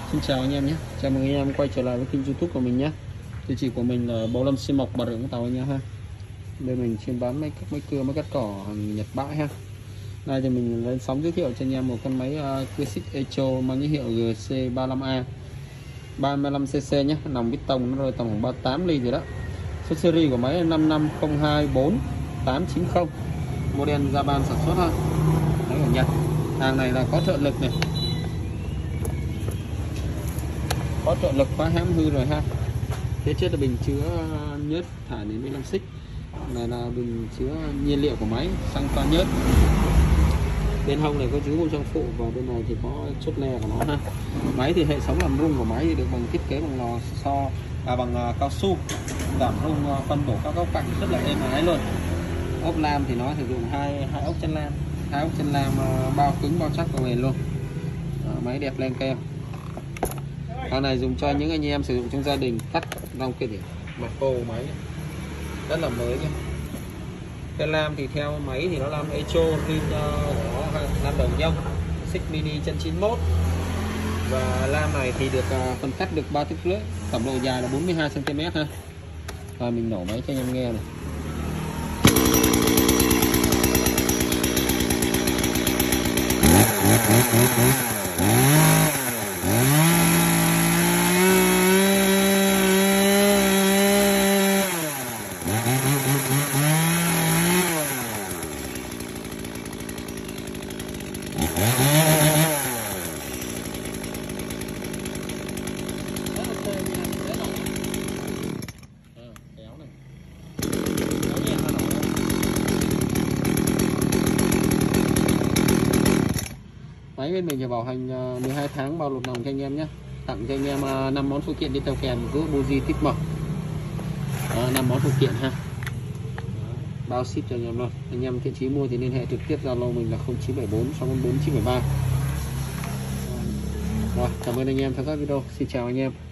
Xin chào anh em nhé, chào mừng anh em quay trở lại với kênh YouTube của mình nhé. Địa chỉ của mình là Bảo Lâm Xi Mộc, Bà Rịa Vũng Tàu anh em ha. Đây mình chuyên bán máy cưa, máy cắt cỏ hàng Nhật bãi ha. Nay thì mình lên sóng giới thiệu cho anh em một con máy cưa xích Echo mang nhãn hiệu GC35A 35cc nhé, nòng bít tông nó rơi tầm khoảng 38 ly gì đó. Số series của máy là 55024-890, model Japan sản xuất ha. Đấy của Nhật. Hàng này là có trợ lực này, có trợ lực khóa hãm hư rồi ha. Phía trước là bình chứa nhớt thải đến 15 xích, này là bình chứa nhiên liệu của máy, xăng toa nhớt. Bên hông này có chứa bộ trang phụ và bên này thì có chốt le của nó ha. Máy thì hệ thống làm rung của máy thì được bằng thiết kế bằng lò xo bằng cao su, giảm rung phân bổ các góc cạnh rất là êm ái luôn. Ốp lam thì nó sử dụng hai ốc chân lam, bao cứng bao chắc và bền luôn. Máy đẹp lên keo. Hàng này dùng cho những anh em sử dụng trong gia đình cắt rong kia điểm mặt cô máy rất là mới nhé. Cái lam thì theo máy thì nó lam Echo rim của lam đồng nhông xích mini chân 91, và lam này thì được phân cắt được 3 thước lưỡi, tổng độ dài là 42 cm ha. Và mình nổ máy cho anh em nghe này. Máy bên mình thì bảo hành 12 tháng bao lột nòng cho anh em nhé. Tặng cho anh em 5 món phụ kiện đi theo kèm giữa buji tip mộc, 5 món phụ kiện ha, bao ship cho anh em luôn. Anh em thiện chí mua thì liên hệ trực tiếp Zalo mình là 0974 644 973. Rồi, cảm ơn anh em theo dõi video. Xin chào anh em.